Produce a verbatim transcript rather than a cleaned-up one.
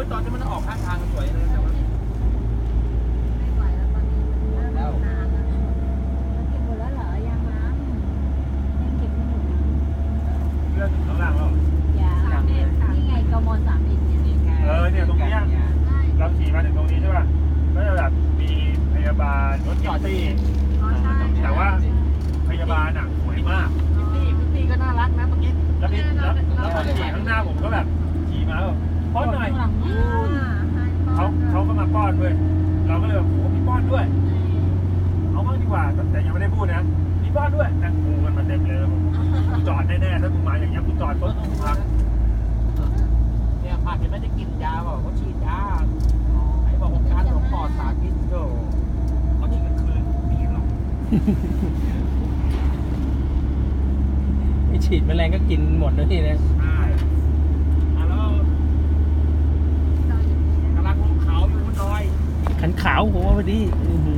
ตอนที่มันออกข้างทางสวยเลยแต่ว่าไม่ไหวแล้วตอนนี้มันเริ่มนานแล้วมันเก็บหมดแล้วเหรอยางน้ำยังเก็บไม่หมดนะเลื่อนถึงข้างล่างแล้วอย่านี่ไงกมสามเอ็ดเนี่ยเออเนี่ยตรงนี้เราขี่มาถึงตรงนี้ใช่ป่ะก็จะแบบมีพยาบาลรถจอดที่แต่ว่าพยาบาลอ่ะสวยมากพิตตี้พิตตี้ก็น่ารักนะเมื่อกี้แล้วพี่แล้วแล้วคนขี่ข้างหน้าผมก็แบบขี่มาแบบป้อนหน่อยเขาเขาก็มาป้อนด้วยเราก็เลยแบบโอ้มีป้อนด้วยเอาบ้างดีกว่าแต่ยังไม่ได้พูดนะมีป้อนด้วยนั่งงูกันมาเต็มเลยผมจอดแน่ๆถ้ากูมาอย่างเงี้ยกูจอดรถกูพักเนี่ยผ่านจะไม่ได้กินยาบอกเขาฉีดยาไอ้บอกองค์การหลวงปอดสาธิตโยเขาฉีดกันคืนไม่เห็นหรอกไอฉีดแมลงก็กินหมดแล้วนี่นะใช่แล้วกำลังลงเขาอยู่บนดอยขันขาวโหพอดีอื้อหือ